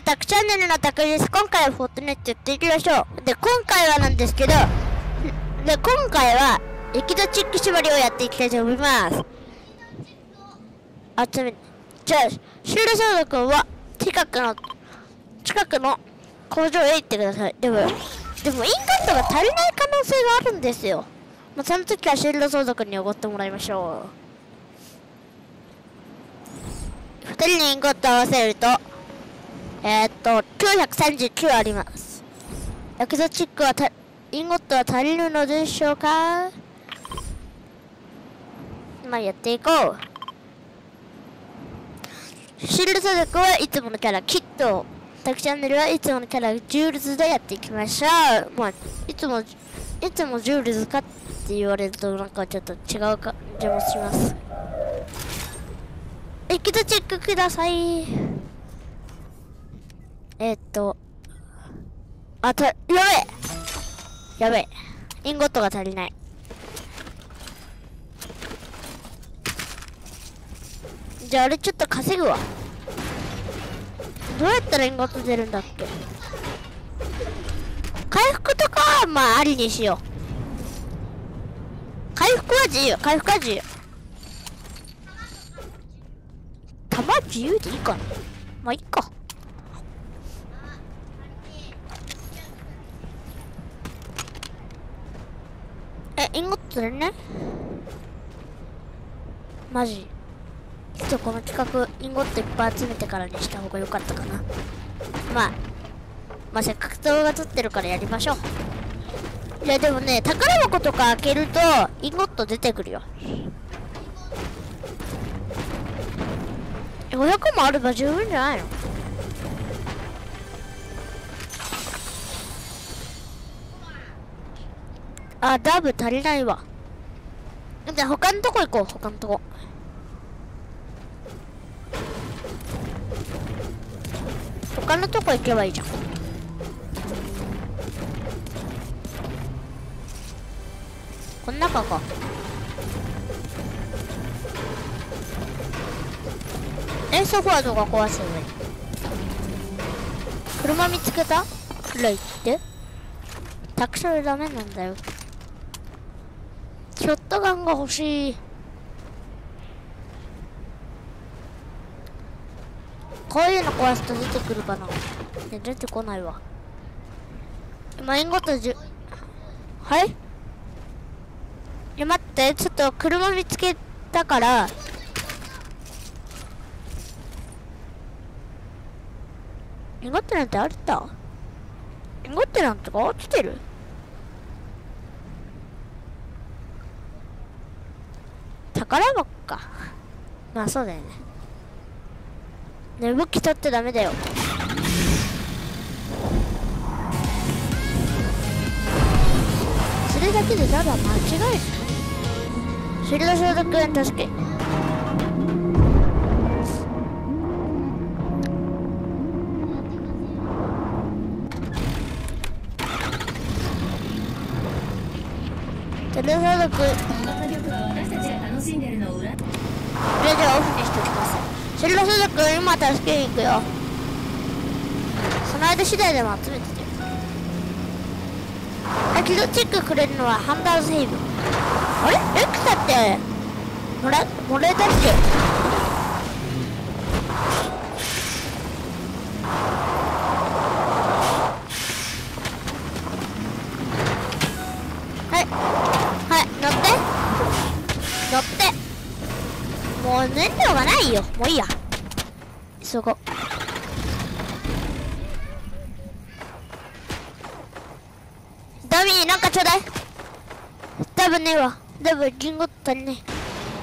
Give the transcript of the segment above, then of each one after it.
タクチャンネルのタクです。今回はフォートネットやっていきましょう。で、今回はなんですけど、今回はエキゾチック縛りをやっていきたいと思います。じゃあ、シールソード君は近くの工場へ行ってください。でもインゴットが足りない可能性があるんですよ。まあ、その時はシールド相続におごってもらいましょう。2人にインゴット合わせると939あります。エキゾチックはインゴットは足りるのでしょうか。まあやっていこう。シールド相続はいつものキャラキット、タクチャンネルはいつものキャラジュールズでやっていきましょう。まあいつもジュールズかって言われるとなんかちょっと違う感じもします。エキゾチックください。やべえ。インゴットが足りない。じゃああれちょっと稼ぐわ。どうやったらインゴット出るんだっけ。回復とかはまあありにしよう。回復は自由。弾自由でいいかな。まあいっか。インゴット足りない？マジ。ちょっとこの企画インゴットいっぱい集めてからにした方が良かったかな。まあせっかく動画撮ってるからやりましょう。いやでもね、宝箱とか開けるとインゴット出てくるよ。500もあれば十分じゃないの？あ、ダブ足りないわ。じゃあ他のとこ行こう。他のとこ行けばいいじゃん。こん中か。ソファーとか壊せばいい。車見つけた？くらいってタクションダメなんだよ。ショットガンが欲しい。こういうの壊すと出てくるかな。出てこないわ。今インゴットはい。いや待って、ちょっと車見つけたから。インゴットなんてあった？インゴットなんて落ちてる？宝箱か。まあそうだよね。武器取ってダメだよ。それだけでただ間違いない。シールド消毒助け。シールド消毒これじゃあオフにしておきます。シールド消毒今助けに行くよ。その間次第でも集めてて。エキゾチックくれるのはハンダーズヘイブン。あれエクサってもらえたっけ？はい乗ってもう燃料がないよ。もういいや。急ごう。ダミーなんかちょうだい。多分ねえわ。多分リンゴ足りねえ。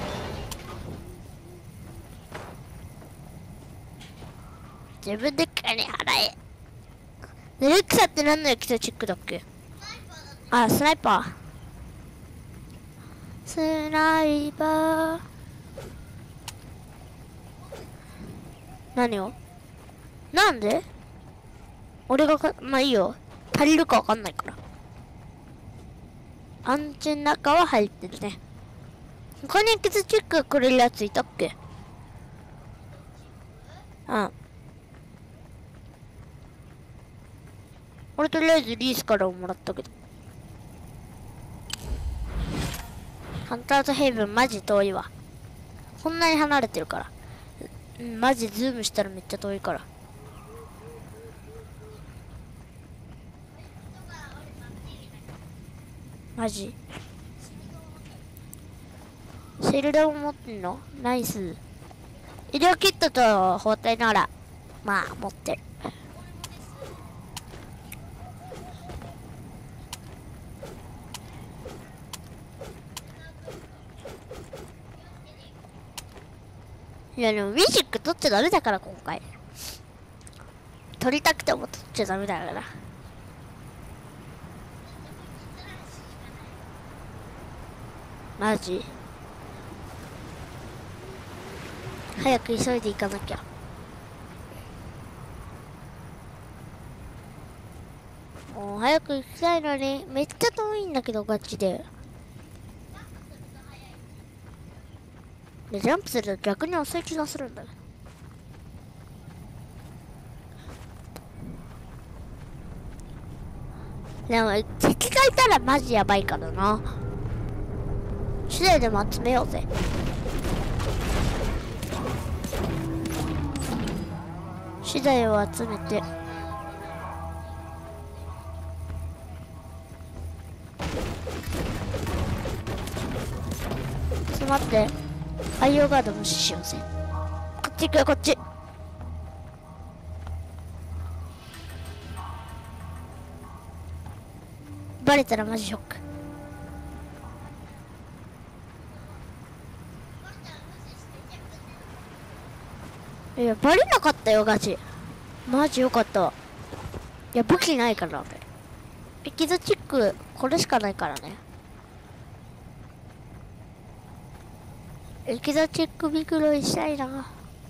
自分で金払え。レクサって何のエキゾチックだっけ？あ、スナイパー。スナイパー。何を？なんで？俺がまあいいよ。足りるかわかんないから。安全の中は入ってるね。他にエキゾチックくれるやついたっけ？うん。 俺とりあえずリースからもらったけど。ハンターズヘイブンマジ遠いわ。こんなに離れてるから。うん、マジズームしたらめっちゃ遠いから。マジシールドも持ってんの？ナイス。医療キットと包帯ならまあ持ってる。いやでもミュージック取っちゃダメだから今回。取りたくても取っちゃダメだから。マジ早く急いで行かなきゃ。もう早く行きたいのにめっちゃ遠いんだけどガチで。でジャンプすると逆に遅い気がするんだよ。でも敵がいたらマジやばいからな。手段でも集めようぜ。資材を集めてちょっと待って、アイオガード無視しようぜ。こっち行くよこっち。バレたらマジショック。いやバレなかったよガチ。マジよかったわ。いや武器ないから俺。エキゾチックこれしかないからね。エキゾチックビクロイしたいな。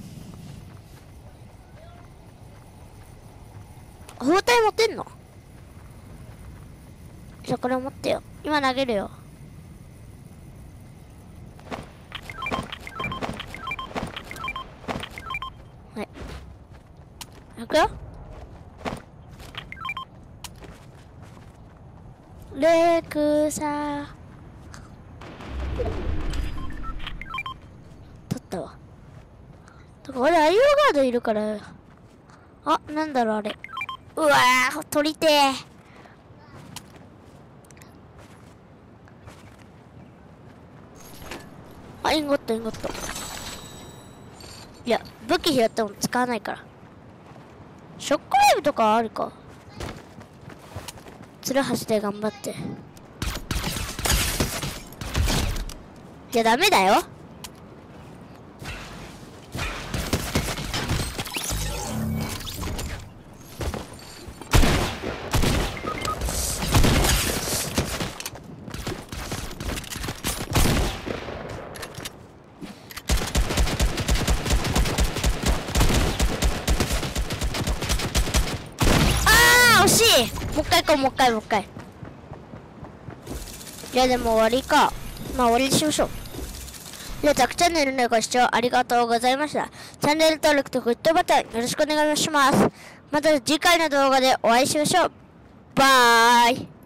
包帯持ってんの？じゃあこれ持ってよ。今投げるよ。はい。いくよ。レクサ取ったわ。だから俺アイオガードいるから。あ、なんだろうあれ。うわー取りてー。あ、インゴットインゴット。いや武器拾っても使わないから。ショックウェーブとかあるか。ツルハシで頑張って。いやダメだよ。あー惜しい。もう一回行こうもう一回もう一回。いやでも終わりか。まあ終わりにしましょう。では、ザクチャンネルのご視聴ありがとうございました。チャンネル登録とグッドボタンよろしくお願いします。また次回の動画でお会いしましょう。バイ。